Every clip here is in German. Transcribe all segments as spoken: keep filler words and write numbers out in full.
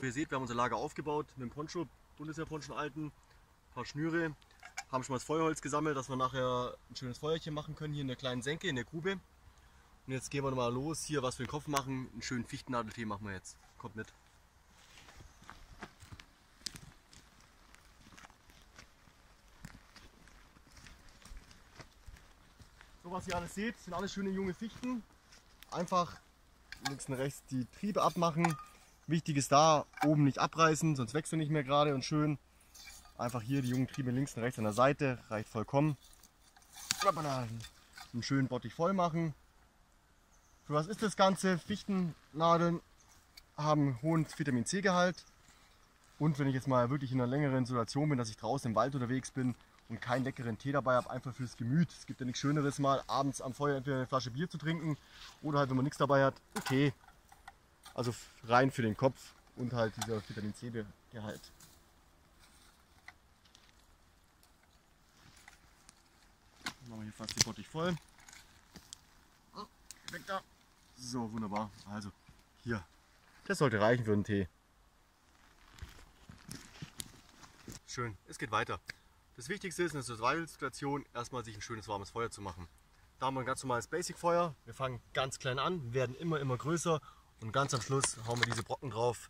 Wie ihr seht, wir haben unser Lager aufgebaut mit dem Poncho, Bundeswehr-Poncho alten, ein paar Schnüre, haben schon mal das Feuerholz gesammelt, dass wir nachher ein schönes Feuerchen machen können hier in der kleinen Senke, in der Grube. Und jetzt gehen wir mal los, hier was für den Kopf machen, einen schönen Fichtennadeltee machen wir jetzt. Kommt mit. So, was ihr alles seht, sind alles schöne junge Fichten. Einfach links und rechts die Triebe abmachen. Wichtig ist da, oben nicht abreißen, sonst wächst er nicht mehr gerade und schön. Einfach hier die jungen Triebe links und rechts an der Seite, reicht vollkommen. Einen schönen Bottich voll machen. Für was ist das Ganze? Fichtennadeln haben hohen Vitamin C Gehalt. Und wenn ich jetzt mal wirklich in einer längeren Situation bin, dass ich draußen im Wald unterwegs bin und keinen leckeren Tee dabei habe, einfach fürs Gemüt. Es gibt ja nichts Schöneres, mal abends am Feuer entweder eine Flasche Bier zu trinken oder halt, wenn man nichts dabei hat, okay. Also rein für den Kopf und halt dieser Vitamin C Gehalt. Dann machen wir hier fast den Bottich voll. Weg da. So, wunderbar. Also hier. Das sollte reichen für einen Tee. Schön, es geht weiter. Das Wichtigste ist in der Survival-Situation erstmal sich ein schönes warmes Feuer zu machen. Da haben wir ein ganz normales Basic-Feuer. Wir fangen ganz klein an, werden immer, immer größer. Und ganz am Schluss hauen wir diese Brocken drauf,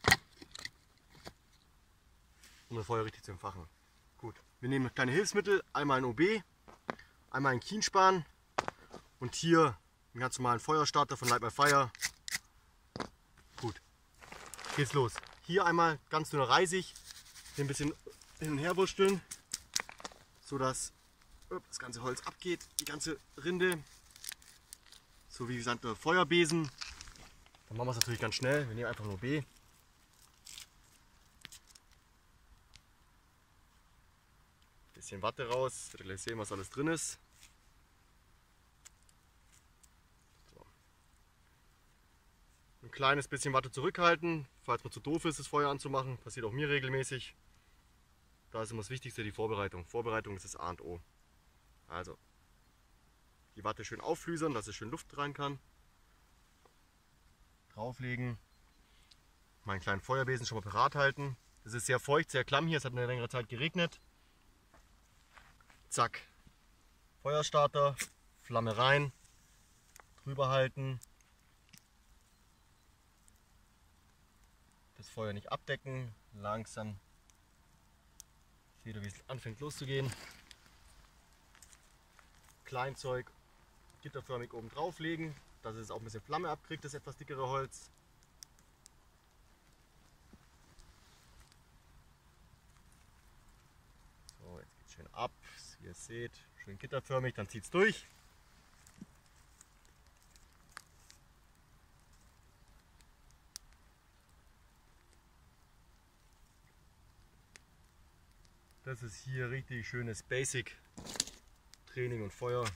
um das Feuer richtig zu entfachen. Gut, wir nehmen kleine Hilfsmittel, einmal ein O B, einmal ein Kienspan und hier einen ganz normalen Feuerstarter von Light My Fire. Gut, geht's los. Hier einmal ganz dünner Reisig, hier ein bisschen hin und her wursteln, sodass das ganze Holz abgeht, die ganze Rinde, so wie gesagt der Feuerbesen. Dann machen wir es natürlich ganz schnell. Wir nehmen einfach nur B. Bisschen Watte raus, dass wir gleich sehen, was alles drin ist. So. Ein kleines bisschen Watte zurückhalten, falls man zu doof ist, das Feuer anzumachen. Passiert auch mir regelmäßig. Da ist immer das Wichtigste die Vorbereitung. Vorbereitung ist das A und O. Also die Watte schön aufflüsern, dass es schön Luft rein kann. Drauflegen, meinen kleinen Feuerbesen schon mal parat halten. Es ist sehr feucht, sehr klamm hier, es hat eine längere Zeit geregnet. Zack, Feuerstarter, Flamme rein, drüber halten, das Feuer nicht abdecken, langsam, seht ihr, wie es anfängt loszugehen. Kleinzeug gitterförmig oben drauf legen, dass es auch ein bisschen Flamme abkriegt, das etwas dickere Holz. So, jetzt geht es schön ab, wie ihr seht, schön gitterförmig, dann zieht es durch. Das ist hier richtig schönes Basic Training und Feuer.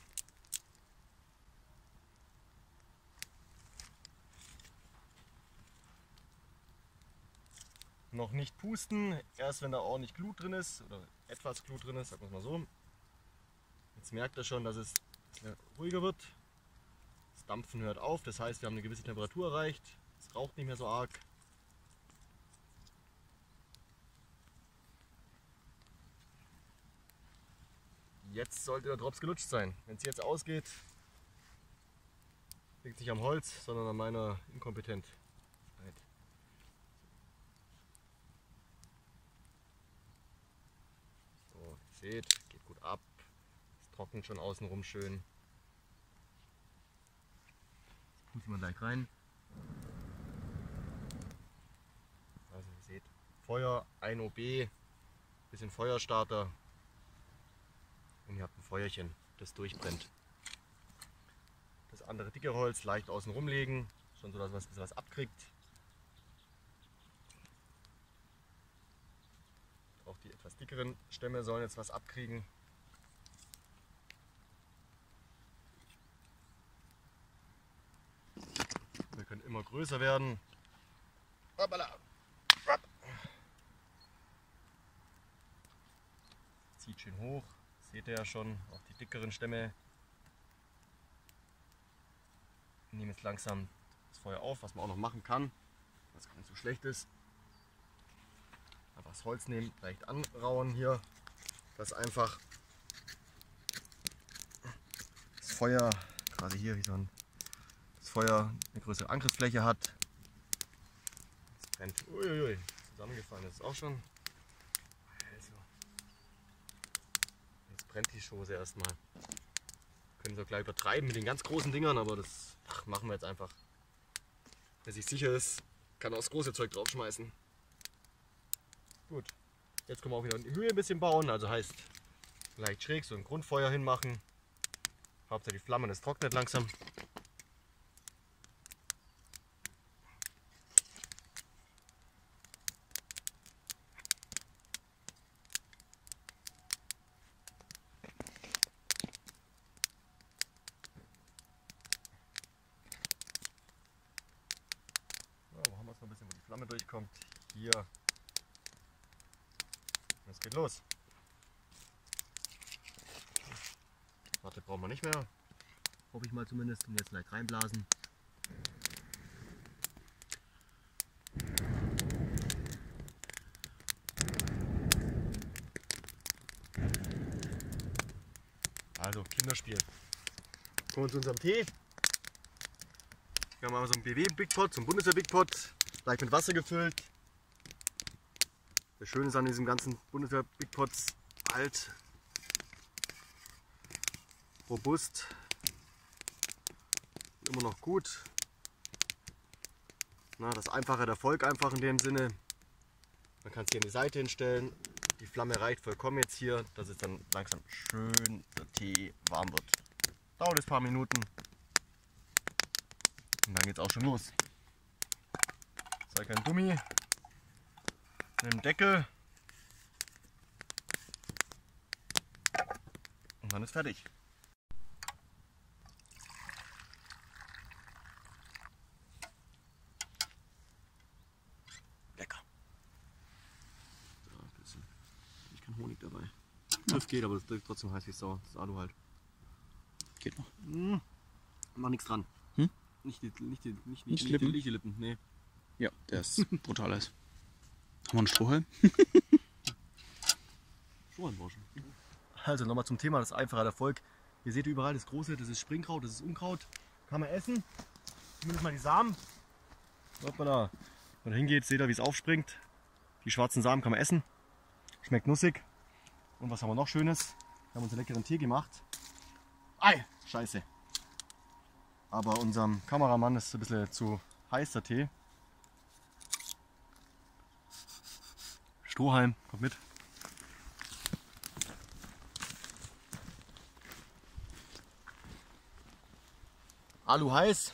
Noch nicht pusten, erst wenn da ordentlich Glut drin ist oder etwas Glut drin ist, sagen wir es mal so. Jetzt merkt ihr schon, dass es ruhiger wird. Das Dampfen hört auf, das heißt, wir haben eine gewisse Temperatur erreicht. Es raucht nicht mehr so arg. Jetzt sollte der Drops gelutscht sein. Wenn es jetzt ausgeht, liegt es nicht am Holz, sondern an meiner Inkompetenz. Seht, geht gut ab, es trocknet schon außenrum schön. Das pusten wir gleich rein. Also ihr seht, Feuer, ein O B, bisschen Feuerstarter und ihr habt ein Feuerchen, das durchbrennt. Das andere dicke Holz leicht außen rumlegen, schon so, dass man ein bisschen was abkriegt. Auch die etwas dickeren Stämme sollen jetzt was abkriegen. Wir können immer größer werden. Zieht schön hoch, seht ihr ja schon, auch die dickeren Stämme. Wir nehmen jetzt langsam das Feuer auf, was man auch noch machen kann, was gar nicht so schlecht ist. Einfach das Holz nehmen, leicht anrauen hier, dass einfach das Feuer, quasi hier wie so ein das Feuer eine größere Angriffsfläche hat. Es brennt. Uiuiui, zusammengefallen ist auch schon. Also, jetzt brennt die Chose erstmal. Können wir gleich übertreiben mit den ganz großen Dingern, aber das ach, machen wir jetzt einfach. Wer sich sicher ist, kann auch das große Zeug draufschmeißen. Gut, jetzt können wir auch wieder in die Höhe ein bisschen bauen, also heißt leicht schräg so ein Grundfeuer hinmachen. Hauptsache die Flamme, das trocknet langsam. Ja, wo haben wir es noch ein bisschen, wo die Flamme durchkommt? Hier. Es geht los. Warte, brauchen wir nicht mehr. Hoffe ich mal zumindest. Und jetzt leicht reinblasen. Also Kinderspiel. Kommen wir zu unserem Tee. Wir haben so einen B W Big Pot, so einen Bundeswehr Big Pot, leicht mit Wasser gefüllt. Das Schöne ist an diesem ganzen Bundeswehr Big Pots, alt, robust, immer noch gut. Na, das Einfache der Erfolg einfach in dem Sinne. Man kann es hier an die Seite hinstellen. Die Flamme reicht vollkommen jetzt hier, dass es dann langsam schön der Tee warm wird. Dauert es ein paar Minuten und dann geht es auch schon los. Zeig ein Dummi. Mit dem Deckel und dann ist fertig. Lecker. So, ein bisschen. Ich kann Honig dabei. Das geht, aber das ist trotzdem heiß wie Sau. Das Alu halt. Geht noch. Hm. Mach nichts dran. Hm? Nicht die, nicht die, nicht, nicht, Nicht nicht die, Lippen? nicht die Lippen. Nee. Ja, der ist brutal heiß. Haben wir einen Strohhalm? Also nochmal zum Thema, das Einfache der Erfolg. Ihr seht überall das Große, das ist Springkraut, das ist Unkraut. Kann man essen. Zumindest mal die Samen. Hoppala. Wenn man hingeht, seht ihr, wie es aufspringt. Die schwarzen Samen kann man essen. Schmeckt nussig. Und was haben wir noch Schönes? Wir haben uns einen leckeren Tee gemacht. Ei, scheiße. Aber unserem Kameramann ist ein bisschen zu heiß der Tee. Strohhalm, kommt mit. Alu heiß.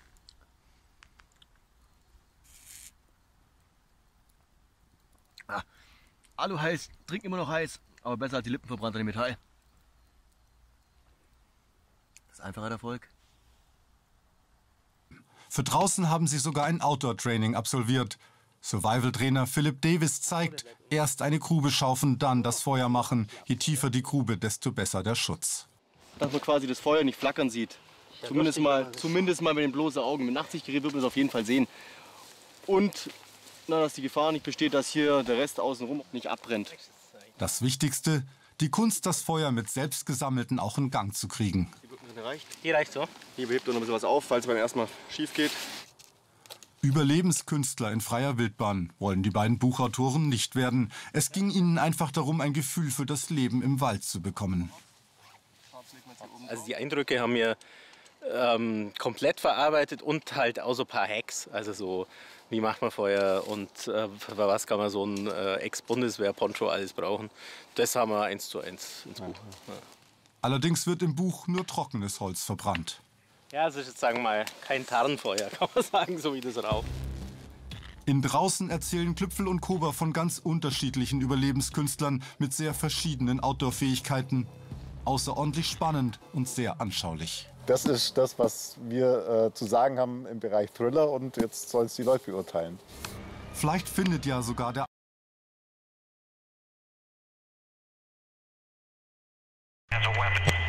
Ah, Alu heiß, trinkt immer noch heiß, aber besser als die Lippen verbrannt an dem Metall. Das ist einfacher Erfolg. Für draußen haben sie sogar ein Outdoor-Training absolviert. Survival-Trainer Philipp Davis zeigt, erst eine Grube schaufeln, dann das Feuer machen. Je tiefer die Grube, desto besser der Schutz. Dass man quasi das Feuer nicht flackern sieht. Zumindest mal, zumindest mal mit den bloßen Augen. Mit Nachtsichtgerät wird man es auf jeden Fall sehen. Und na, dass die Gefahr nicht besteht, dass hier der Rest außenrum nicht abbrennt. Das Wichtigste, die Kunst, das Feuer mit selbstgesammelten auch in Gang zu kriegen. Die reicht. Die reicht so. Hier behebt noch ein bisschen was auf, falls es beim ersten Mal schief geht. Überlebenskünstler in freier Wildbahn wollen die beiden Buchautoren nicht werden. Es ging ihnen einfach darum, ein Gefühl für das Leben im Wald zu bekommen. Also die Eindrücke haben wir ähm, komplett verarbeitet und halt auch so ein paar Hacks. Also so, wie macht man Feuer und äh, für was kann man so ein äh, Ex-Bundeswehr-Poncho alles brauchen. Das haben wir eins zu eins ins Buch. Ja. Allerdings wird im Buch nur trockenes Holz verbrannt. Ja, also jetzt sagen wir mal kein Tarnfeuer, kann man sagen, so wie das Rauch. In Draußen erzählen Klüpfel und Kober von ganz unterschiedlichen Überlebenskünstlern mit sehr verschiedenen Outdoor-Fähigkeiten. Außerordentlich spannend und sehr anschaulich. Das ist das, was wir äh, zu sagen haben im Bereich Thriller und jetzt sollen es die Leute beurteilen. Vielleicht findet ja sogar der As a weapon.